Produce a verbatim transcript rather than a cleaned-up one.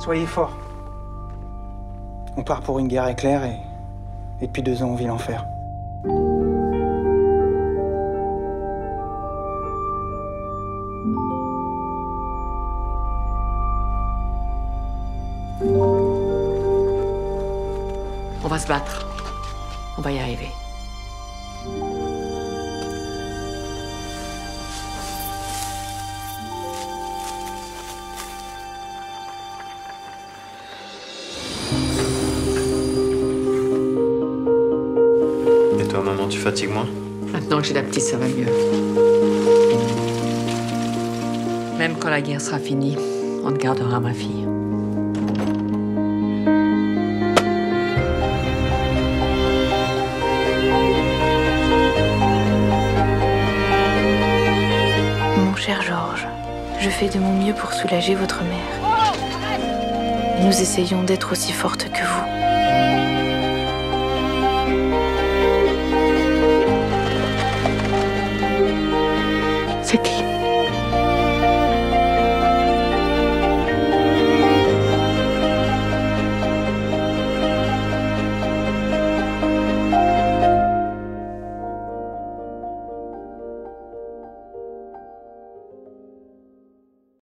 Soyez forts. On part pour une guerre éclair et... et depuis deux ans, on vit l'enfer. On va se battre. On va y arriver. Et toi, maman, tu fatigues moins? Maintenant que j'ai la petite, ça va mieux. Même quand la guerre sera finie, on te gardera ma fille. Mon cher Georges, je fais de mon mieux pour soulager votre mère. Nous essayons d'être aussi fortes que vous.